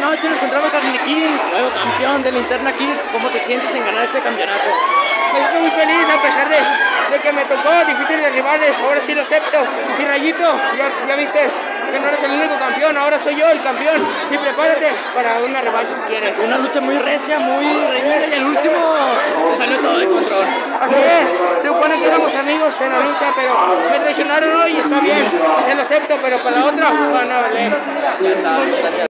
noche nos encontramos con King, nuevo campeón de Linterna Kids. ¿Cómo te sientes en ganar este campeonato? Me siento muy feliz a pesar de que me tocó difíciles rivales. Ahora sí lo acepto. Y Rayito, ya viste que no eres el único campeón, ahora soy yo el campeón. Y prepárate para una revancha si quieres. Una lucha muy recia, muy reñida, y el último salió todo de control. Así es, se supone que éramos amigos en la lucha, pero me traicionaron hoy y está bien. Se lo acepto, pero para la otra van a valer. Ya está, muchas gracias.